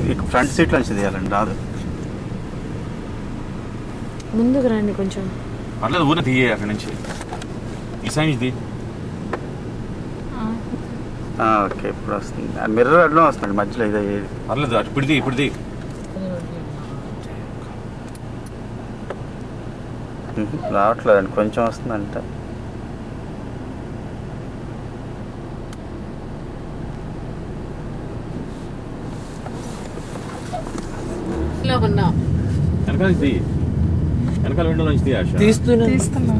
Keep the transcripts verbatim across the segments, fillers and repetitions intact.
Front సీట్లో నుంచి తీయాలండి, రాదు. ముందుకు రండి కొంచెం. పర్లేదు, ఊరిని తీయే అక్కడి నుంచి. ఈ సైడ్ నుంచి తీ. ఓకే, ఇప్పుడు వస్తుంది. మిర్రర్ అడ్లో వస్తుంది మధ్యలో. ఇదే పర్లేదు, అటు ఇప్పుడు తీ, ఇప్పుడు తీ. రావట్లేదండి, కొంచెం వస్తుందంట. వెనకాల తీ, వెనకాల విండో నుంచి తీ. ఆశ తీస్తున్నా తీస్తున్నా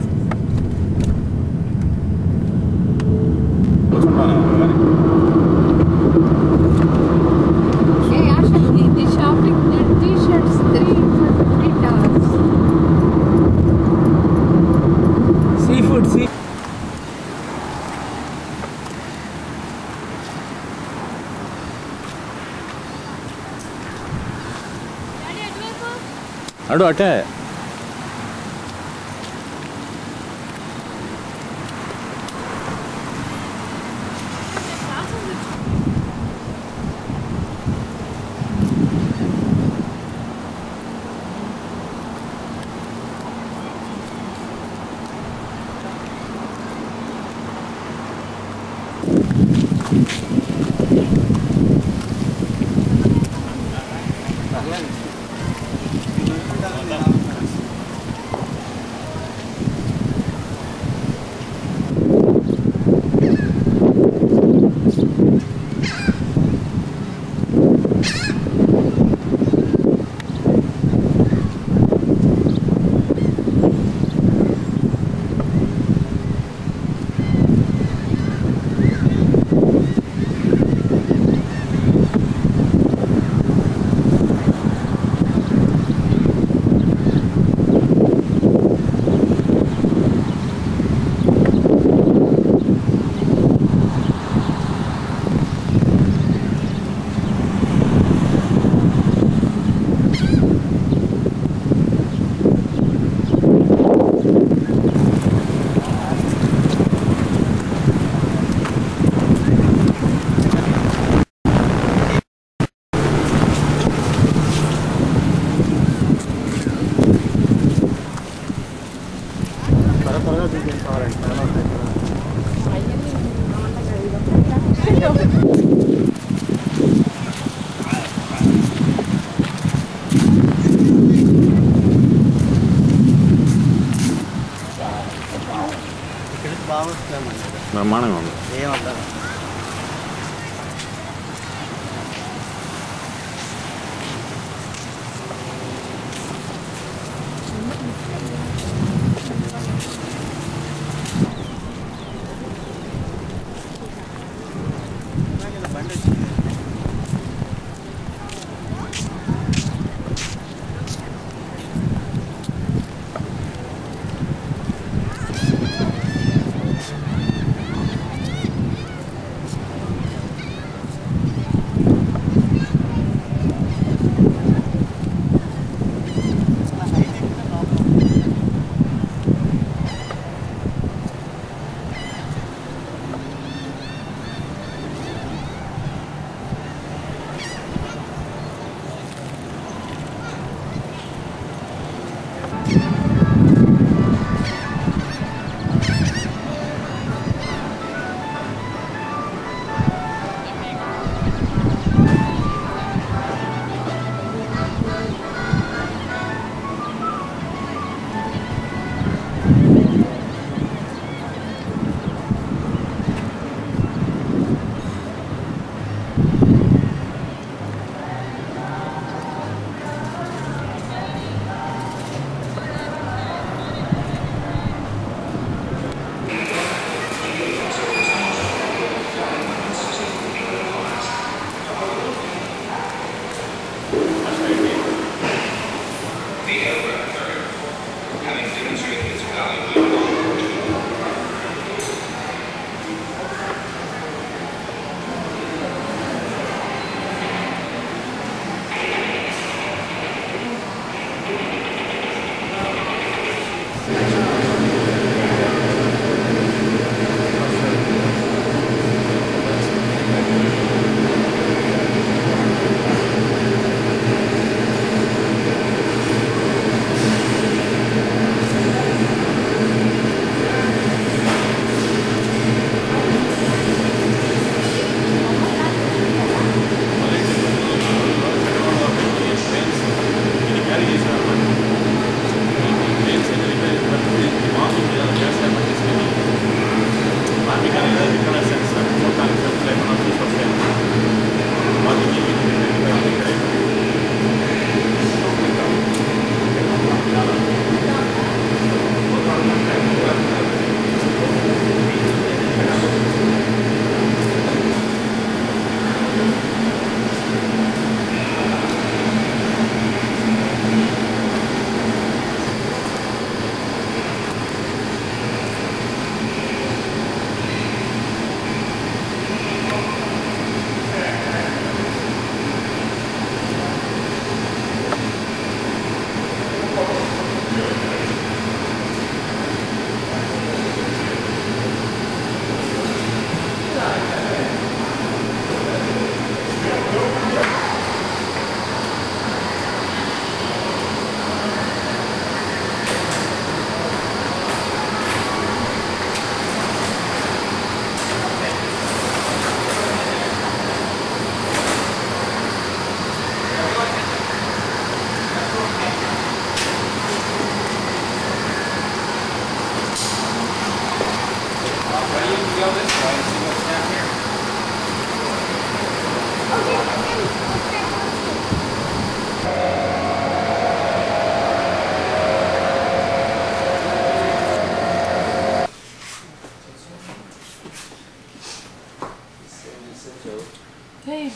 అడు అటే. బ్రహ్మాండంగా ఉంది. ఏమంటారు?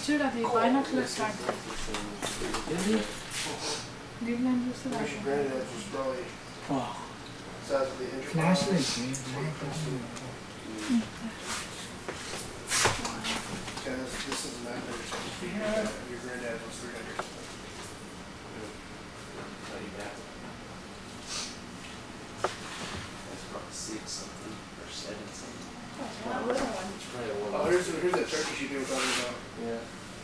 చూడు అది బైనాక్యులర్ స్టార్ట్ దీంట్లో ఏం చూస్తుంది flash light This is not your granddad was three hundred. That's probably six something or seven something. Oh, here's, here's that turkey sheep you were talking about. Yeah.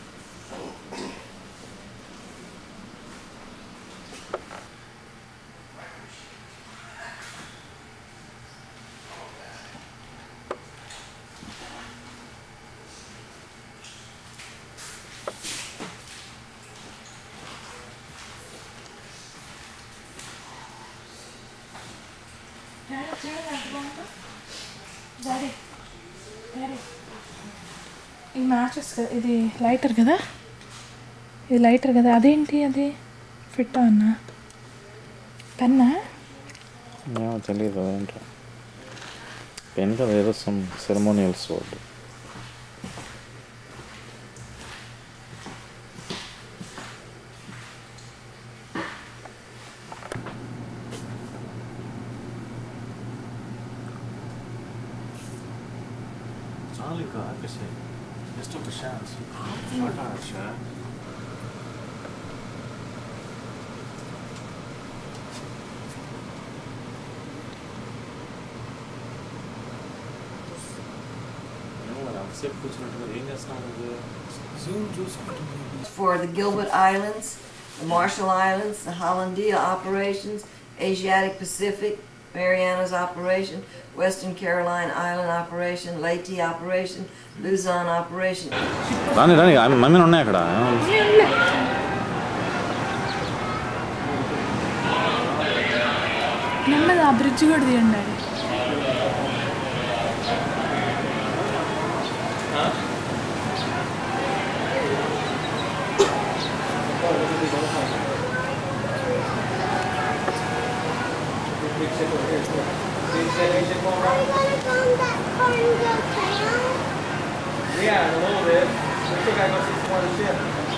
Daddy daddy ఈ matches కదా ఇది lighter కదా ఇది lighter కదా అదేంటి అది fit అన్నా పెన్నా తెలియదు ఏంటో పెన్ కదా ఏదో సమ్ సెరమోనియల్ సోర్డ్ చాలు ఇంకా ఆపేసాయి జస్ట్ ఒక ఛాన్స్ ఆట అంతసేపు కూర్చున్నట్టుగా ఏం చేస్తున్నావు జూమ్ చూసుకుంటుంది For the Gilbert Islands, the Marshall Islands, the Hollandia operations, Asiatic Pacific, Marianas operation, Western Caroline Island operation, Leyte operation, Luzon operation. రాని రాని మమ్మీని ఉన్నాయి అక్కడ నెమ్మది ఆ బ్రిడ్జ్ కూడా తీయండి daddy Yeah, in a little bit. We still gotta go see some more of the ship.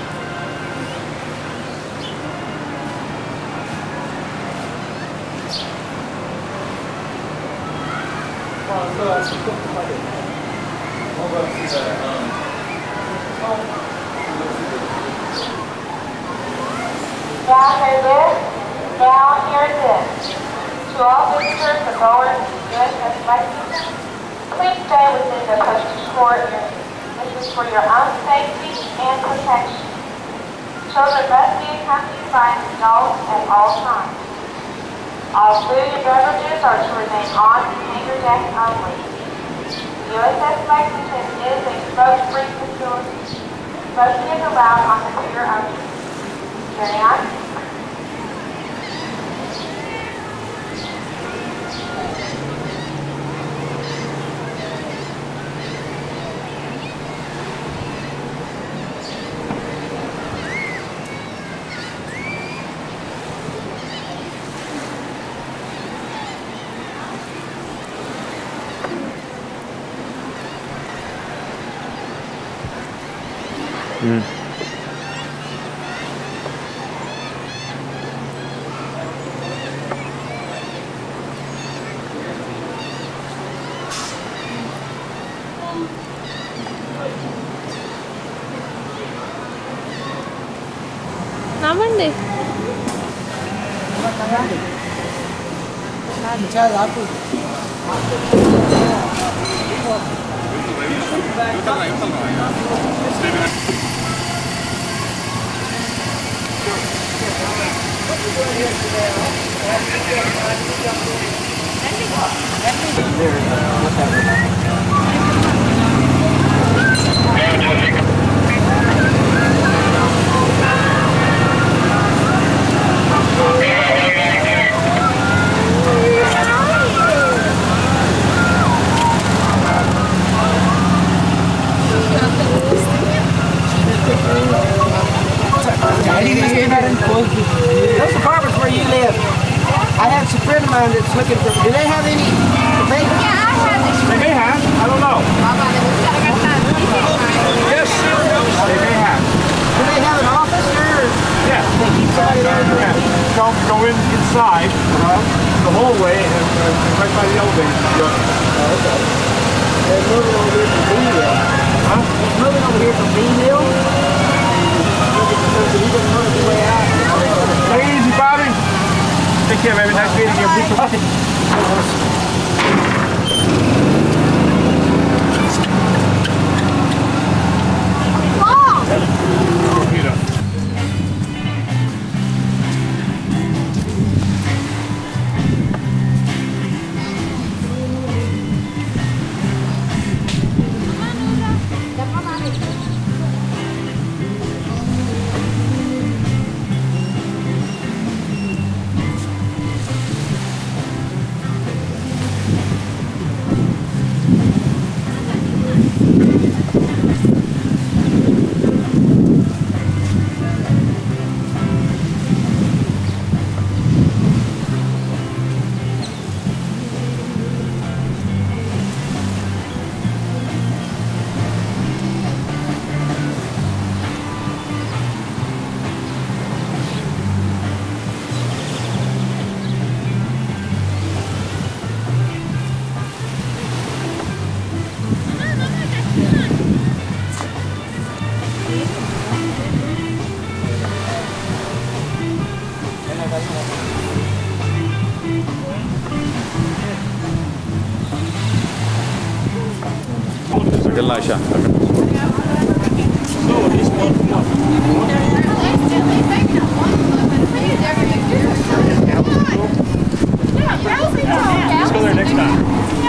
Come on, let's go. Let's go to the We'll go see the, um, Down here this, down here this. To all visitors aboard U S S Lexington, please stay within the postage core area. This is for your own safety and protection. Children must be accompanied by an adult at all times. All food and beverages are to remain on the hangar deck only. U S S Lexington is a smoke-free facility. Smoking is allowed on the pier only. Carry on. Mm. నవ్వండి Those apartments where you live. I have some friend of mine that's looking for. Do they have any? They, Yeah, I have this. they may have. I don't know. Yes, sir. They may have. Do they have an office here? Yeah. Somebody there doing Yeah. it? Go, go in inside Uh-huh. the hallway and uh, right by the elevator. Oh, okay. They're moving over here from Beanville. Huh? He's moving over here from Beanville. So he doesn't know his way out. Take it easy, Bobby. Take care, baby. Nice meeting you. Bye. Sakal Asha. Let's go there next time.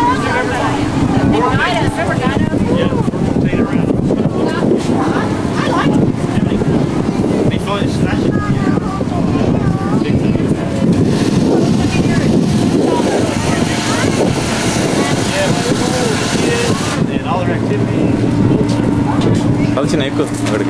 కలిసి ఎక్కు అక్కడికి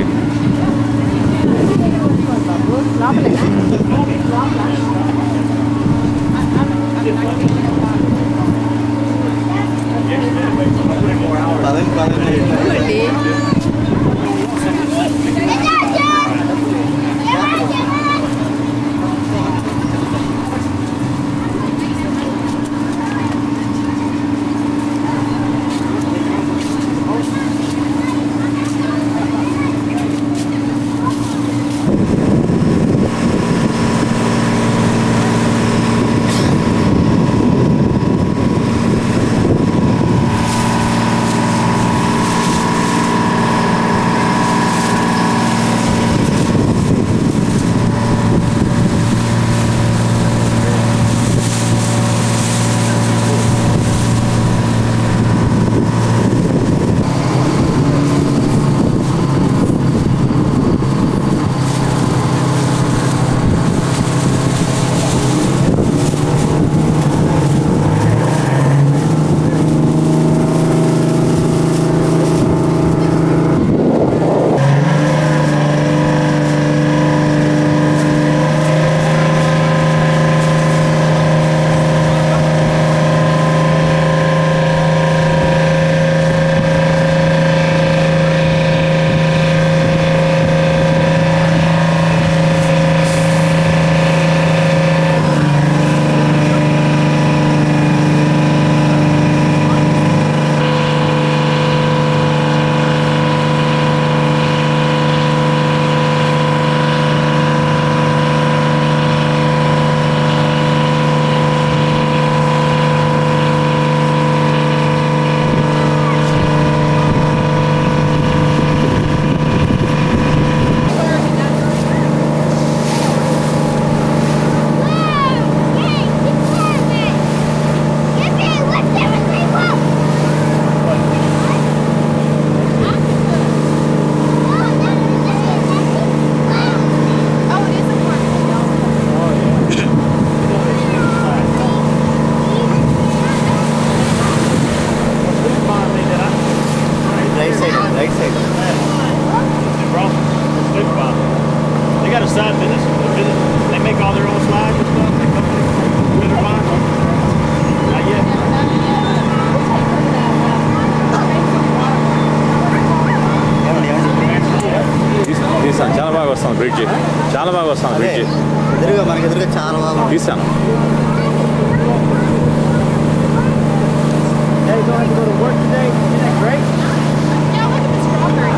bridge చాలా బాగా వస్తుంది bridge ఎదురుగా మనకి ఎదురుగా చాలా బాగా తీసాను Hey, you going to go to work today? Isn't that great? Yeah, look at the strawberry.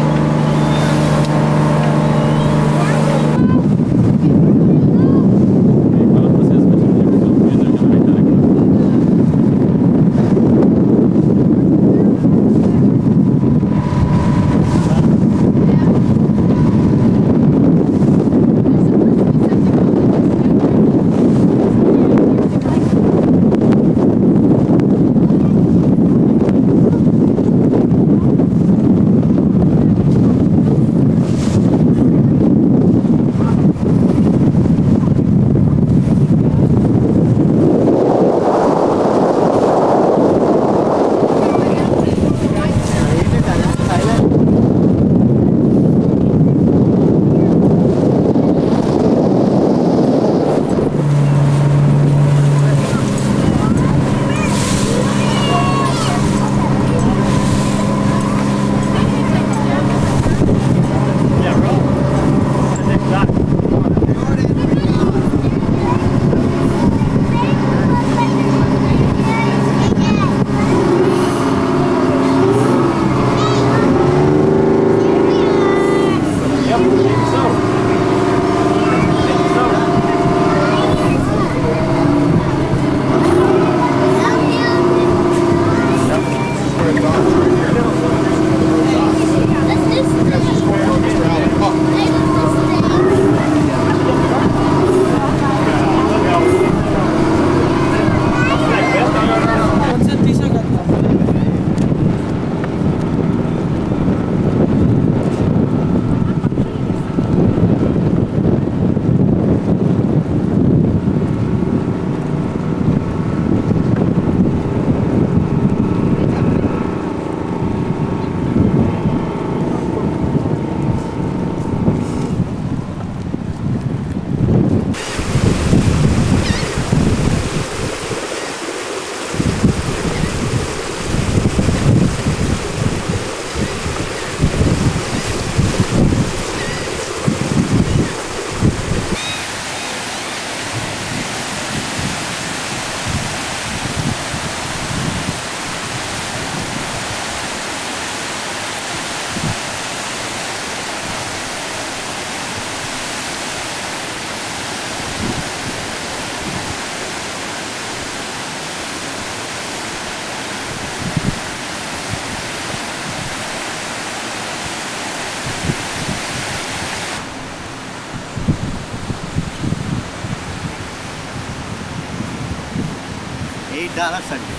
Eight dollars అండి.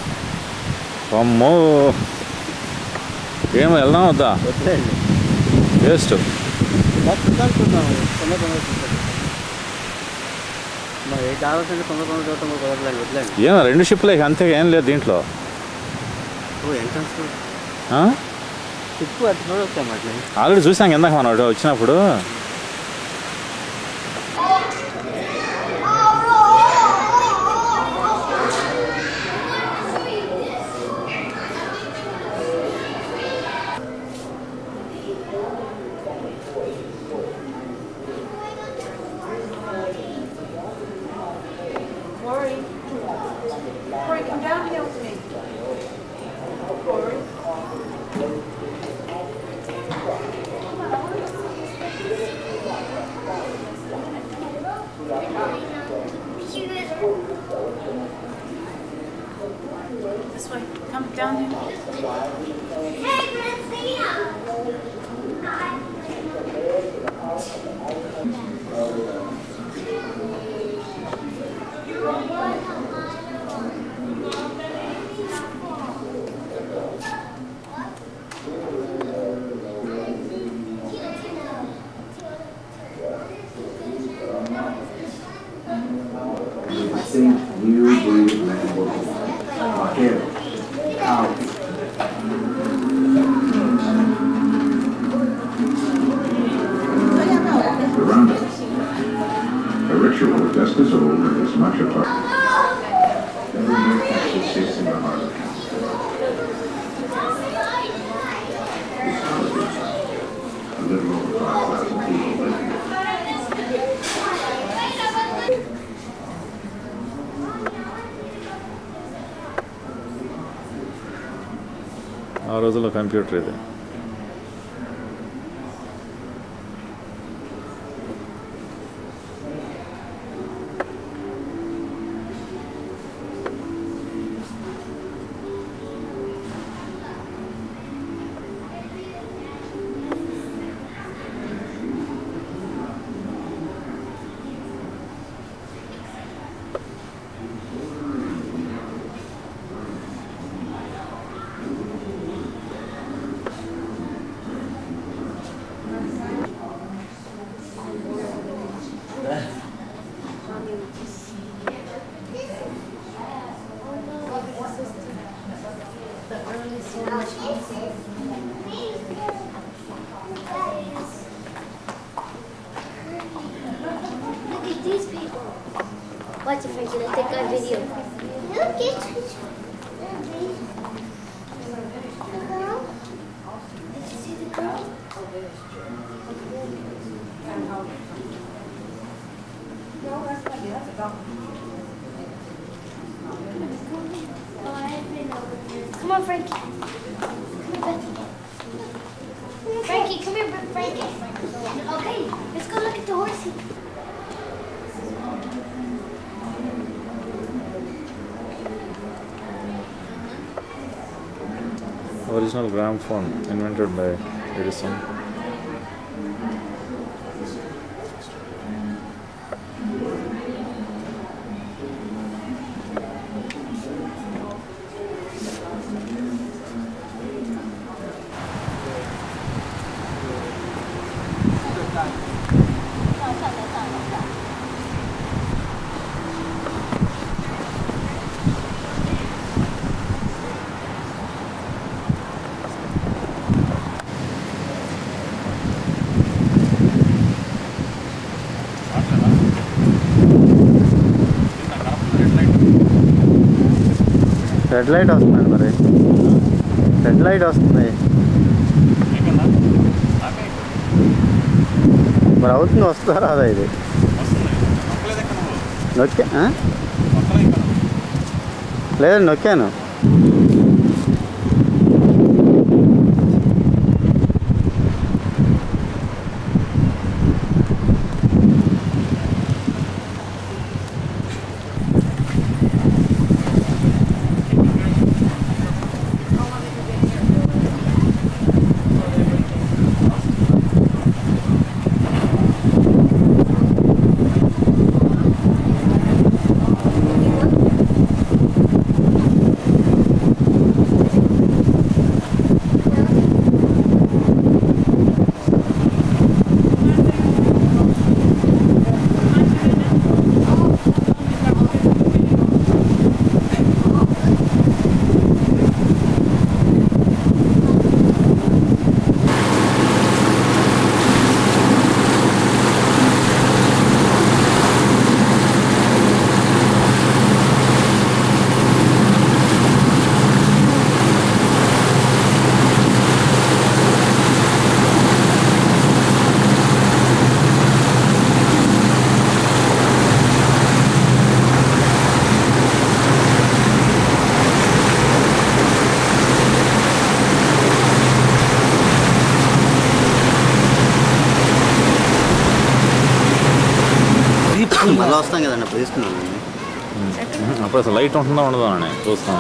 అమ్మో ఏమో వెళ్దాం వద్దా వద్దండి వేస్ట్ అనుకున్నాము తొందర తొందర చూస్తాం మరి ఎయిట్ డాలర్స్ అంటే తొందర తొందర చూడటం కుదరలేదు వద్దండి. ఏమో రెండు షిప్లే అంతే ఏం లేదు దీంట్లో ఓ ఎంట్రన్స్ షిప్ అటు చూడొచ్చాం అట్లా ఆల్రెడీ చూసాం ఇందాక మనం వచ్చినప్పుడు. Corey, come down here with me. Corey. This way. Come down here. Hey, Christina! You breathe land working. Here. Out. ఆ రోజుల్లో కంప్యూటర్ ఇది. Look at these people. Watch it, Frankie. Let's take our video. Look at the girl. Did you see the girl? Come on, Frankie. Come here, Betty. Frankie, come here, Frankie. Okay, let's go look at the horsey. Original gramophone invented by Edison. Red light వస్తుంది మరి red light వస్తుంది మరి అవుతుంది వస్తుందా రాదా ఇది నొక్కా లేదండి నొక్కాను మళ్ళీ వస్తాం కదండి అప్పుడు తీసుకున్నాను అప్పుడు అసలు లైట్ ఉంటుందా ఉండదా అని చూస్తున్నా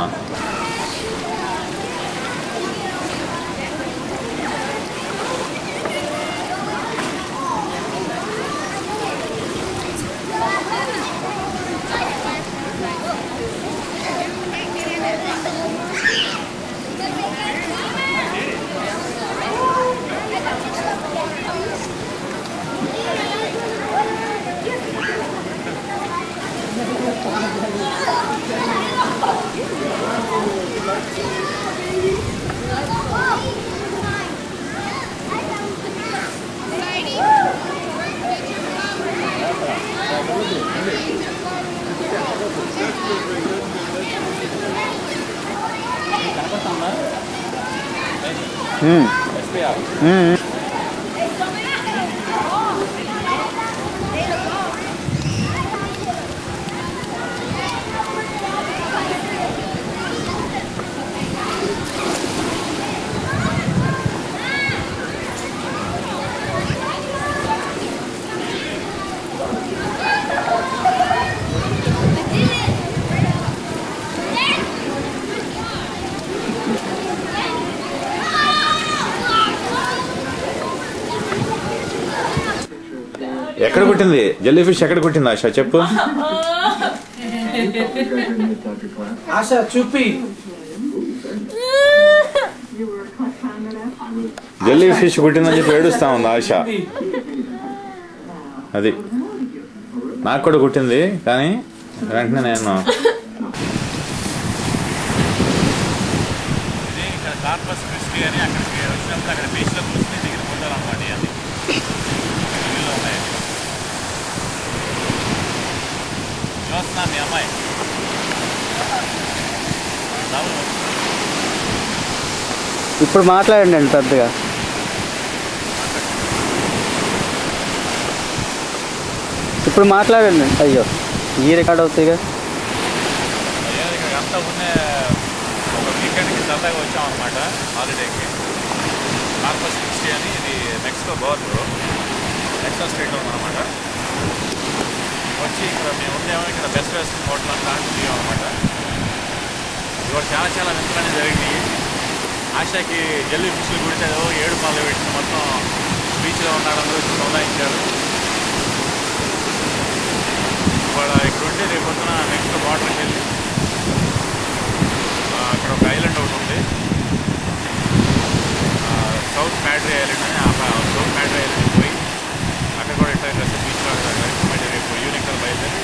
ఎక్కడ కుట్టింది జెల్లీ ఫిష్ ఎక్కడ కుట్టింది ఆశ చెప్పు ఆశ చూపి జెల్లీ ఫిష్ కుట్టిందని చెప్పి ఏడుస్తా ఉంది ఆశ అది నాకు కూడా కుట్టింది కానీ వెంటనే నేను ఇక్కడ కార్పస్ క్రిస్పీ అని అక్కడికి వచ్చినప్పుడు అక్కడ బీచ్లో కూర్చుని దిగిన ఫోటోలు అన్నమాట అది టీవీలో ఉన్నాయి చూస్తున్నా మీ అమ్మాయి ఇప్పుడు మాట్లాడండి అండి పెద్దగా ఇప్పుడు మాట్లాడండి అయ్యో ఈ రికార్డ్ అవుతాయిగా ఇక్కడ అంతా ఉన్నే ఒక వీకెండ్కి సరదాగా వచ్చాం అనమాట హాలిడేకి కార్పస్ క్రిస్పీ అని ఇది మెక్సికో బోర్డర్ మెక్సికో స్టేట్లో ఉందన్నమాట వచ్చి ఇక్కడ మేము ఉండేమో ఇక్కడ బెస్ట్ వెస్ట్ హోటల్ అంతా దిగాం అనమాట ఇవాళ చాలా చాలా వింతలన్నీ జరిగినాయి ఆశాకి జల్లి ఫిష్లు కుడితే ఏడు పాలు పెట్టి మొత్తం బీచ్లో ఉన్నాడు అందరూ వచ్చి సౌదాయించారు ఇవాళ ఇక్కడ ఉంటే రేపు పొద్దున నెక్స్ట్ వాటర్కి వెళ్ళి అక్కడ ఒక ఐలాండ్ ఒకటి ఉంది సౌత్ మ్యాడ్రీ ఐలాండ్ అని ఆ సౌత్ మ్యాడ్రీ ఐలాండ్కి పోయి అక్కడ కూడా ఇట్లా కలిసి బీచ్లో మళ్ళీ రేపు ఈవినింగ్ కల్ బయలుదేరి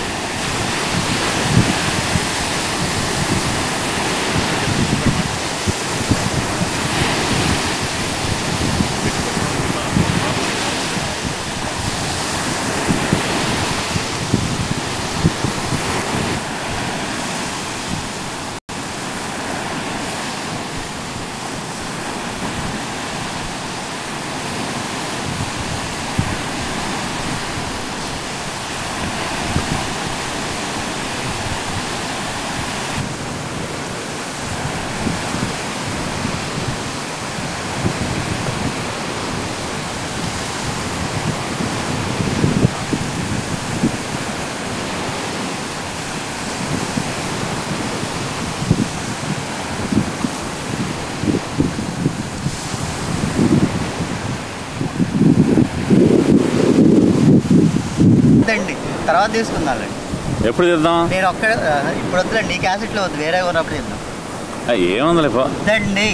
అండి తర్వాత తీసుకుందాండి ఎప్పుడు చేద్దాం నేను ఒక్క ఇప్పుడు వద్దులేండి నీ క్యాసెట్లో వద్దు వేరే ఉన్నప్పుడు చేద్దాం ఏముందిలే వద్దండి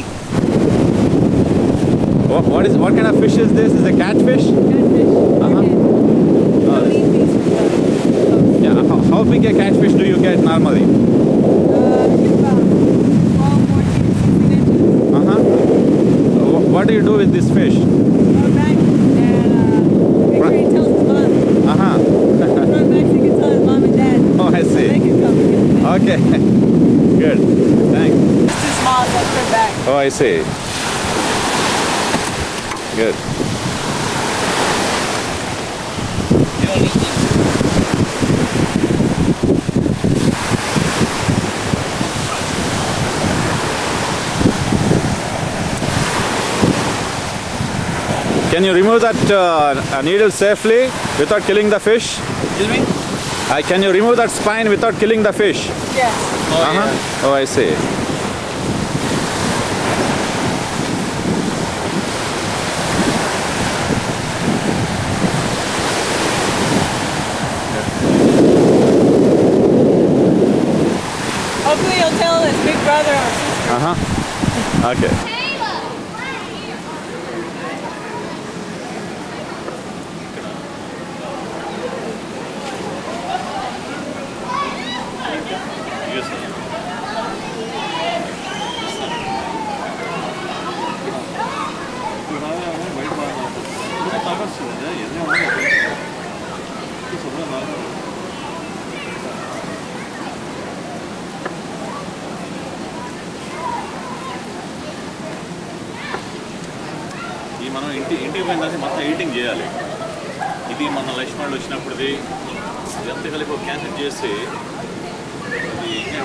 What is what kind of fish is this? Is it a catfish? Catfish. Uh-huh. We don't eat these from the Yeah. How, how big a catfish do you get normally? Uh, get about twelve, fourteen, sixteen inches. Uh-huh. What do you do with this fish? Run back and uh, make sure he tells his mom. Uh-huh. Run back so he can tell his mom and dad. Oh, I see. So they can come and get it. Okay. Good. Thanks. It's too small, so I'll turn back. Oh, I see. Good. Can you remove that uh, needle safely without killing the fish? Excuse me? Uh, can you remove that spine without killing the fish? Yes. Oh, Uh-huh. yeah. Oh, I see. Hopefully he'll tell his big brother or sister. Uh-huh. Okay. ఈ మనం ఇంటి ఇంటికి పోయిన తర్వాత మొత్తం editing చేయాలి. ఇది మన లక్ష్మణుడు వచ్చినప్పుడుది ఇదంతా కలిపి ఒక క్యాన్సిల్ చేసి ఇది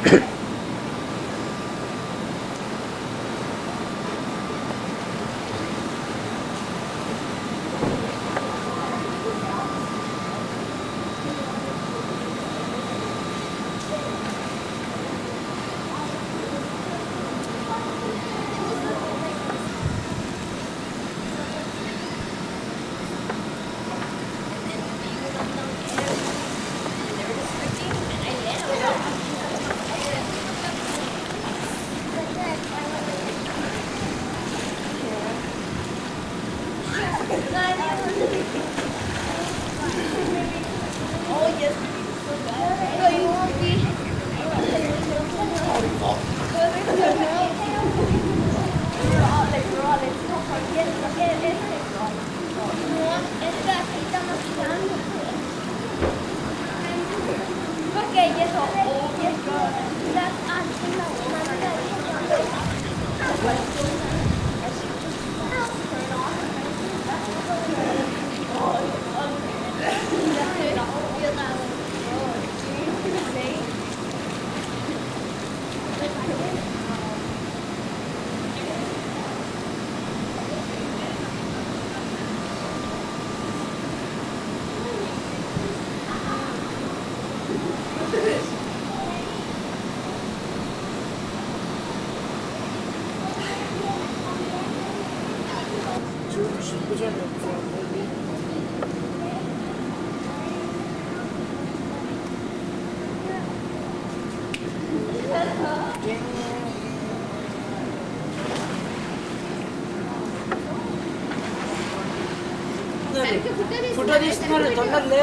ఫోటో తీస్తున్నాడు తొందరలే.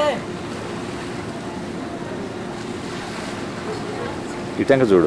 ఇటంక చూడు.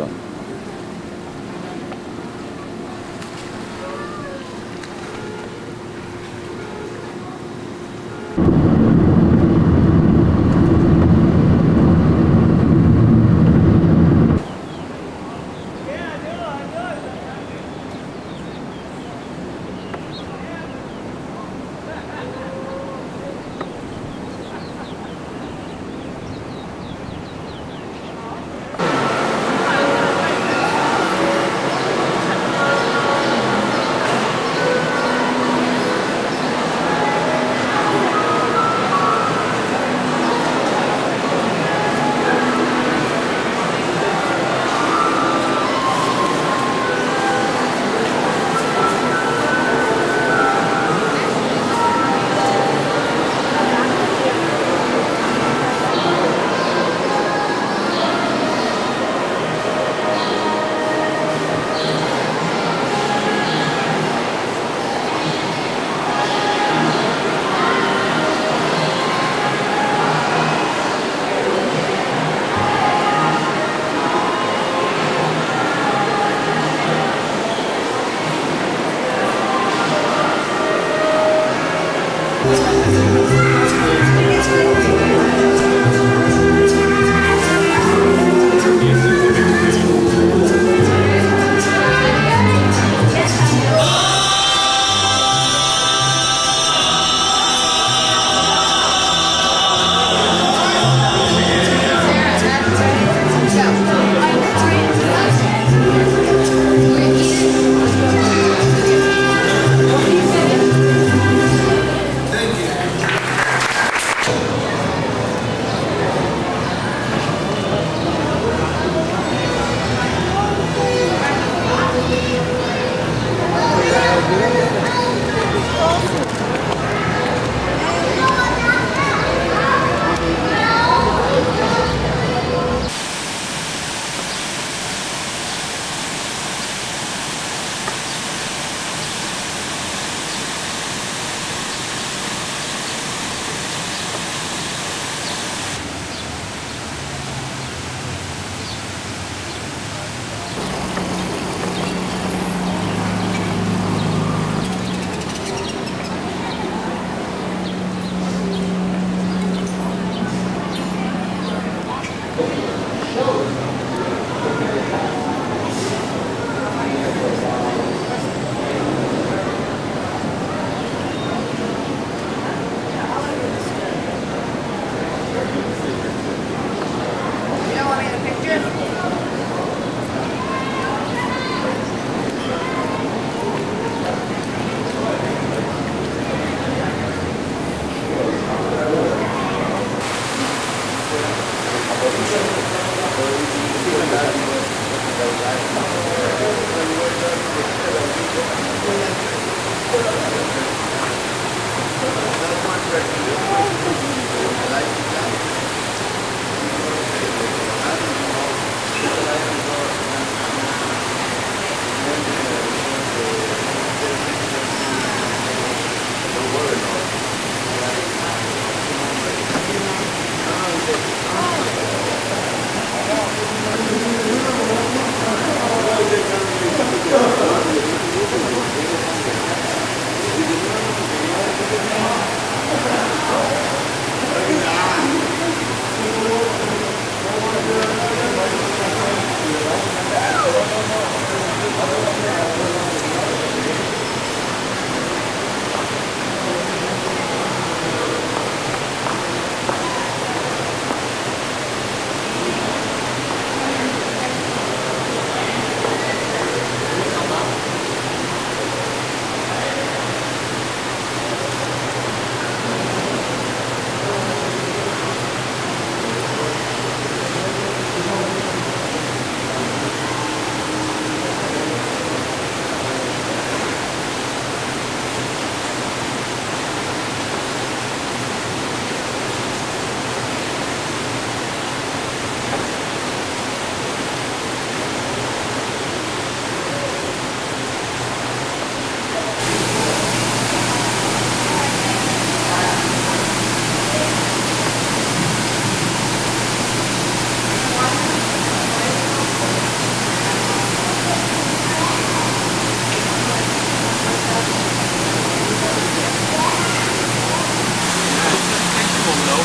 go.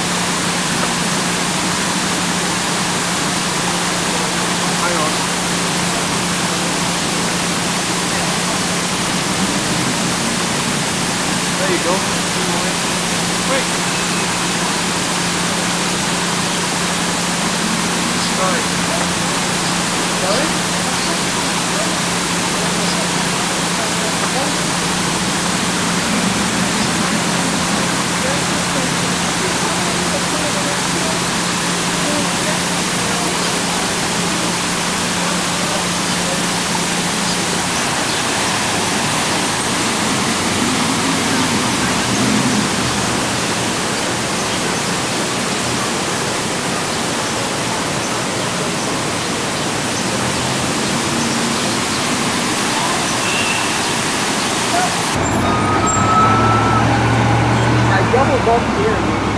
Hang on. There you go. Quick. Strike. Sorry? Double bump here.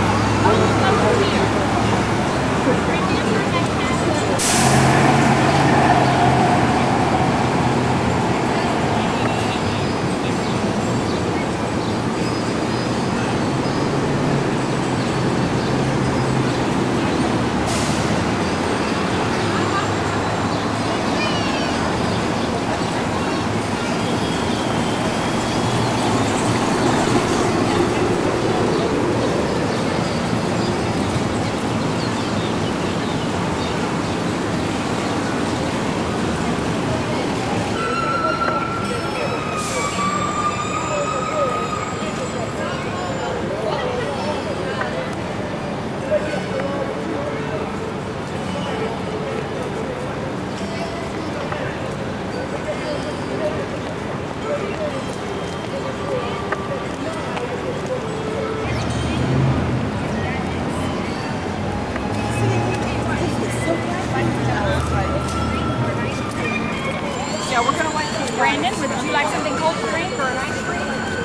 Yeah, we're gonna wait for Brandon. Would you like something cold to drink or an ice cream?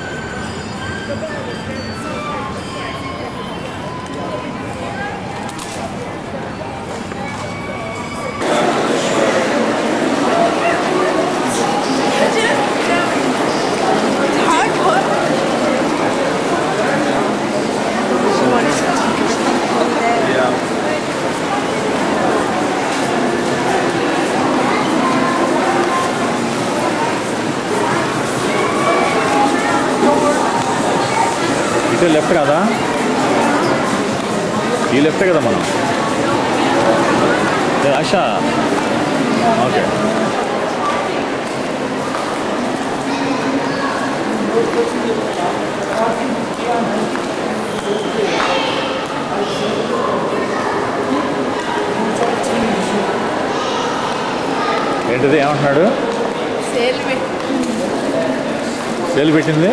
ఇటు left కదా ఈ left కదా మనం ASHA okay ఏంటిది ఏమంటున్నాడు sale పెట్టింది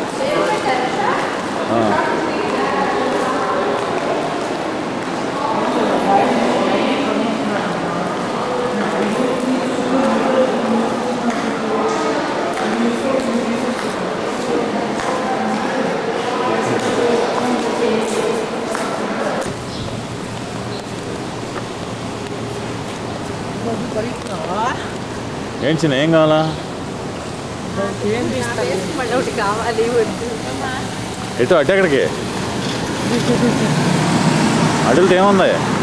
ఏంటి చిన్న ఏం కావాలా కావాలి ఎటు అటు ఎక్కడికి అడుగుతే ఏముంది